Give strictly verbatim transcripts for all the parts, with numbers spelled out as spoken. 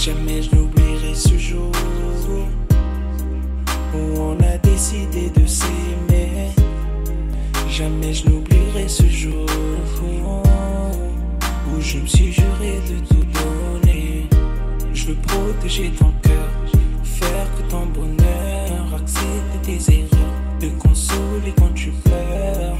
Jamais je n'oublierai ce jour où on a décidé de s'aimer. Jamais je n'oublierai ce jour où je me suis juré de tout donner. Je veux protéger ton cœur, faire que ton bonheur, accepter tes erreurs, te consoler quand tu pleures.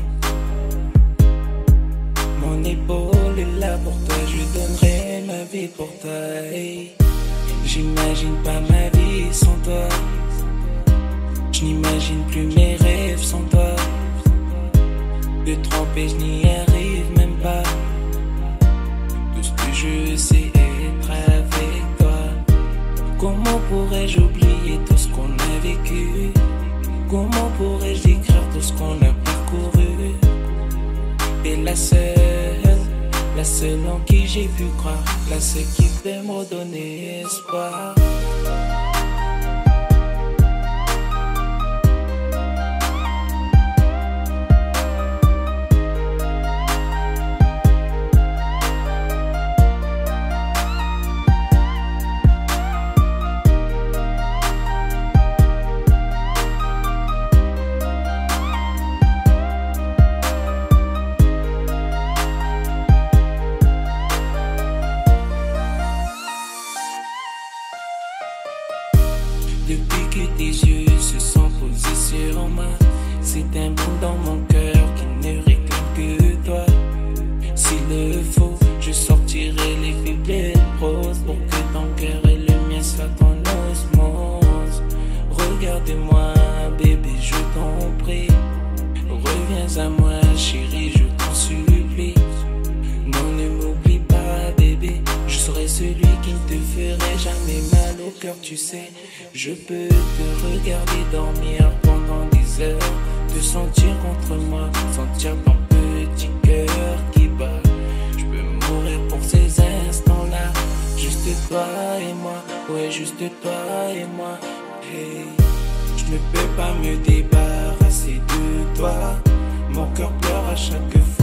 Mon épaule est là pour toi, je donnerai ma vie pour toi. Hey. J'imagine pas ma vie sans toi. Je n'imagine plus mes rêves sans toi. De tromper, je n'y arrive même pas. Tout ce que je sais être avec toi. Comment pourrais-je oublier tout ce qu'on a vécu? Comment pourrais-je décrire tout ce qu'on a parcouru? T'es la seule, la seule en qui j'ai pu croire, la seule qui peut me donner espoir. Depuis que tes yeux se sont posés sur moi, c'est un bout dans mon cœur qui ne réclame que toi. S'il le faut, je sortirai les faiblesses roses pour que ton cœur et le mien soient en osmose. Regarde-moi, bébé, je t'en prie. Reviens à moi, chérie, je t'en supplie. Non, ne m'oublie pas, bébé. Je serai celui qui ne te ferait jamais mal au cœur, tu sais. Je peux te regarder dormir pendant des heures, te sentir contre moi, sentir ton petit cœur qui bat. Je peux mourir pour ces instants-là, juste toi et moi, ouais, juste toi et moi. Hey. Je ne peux pas me débarrasser de toi, mon cœur pleure à chaque fois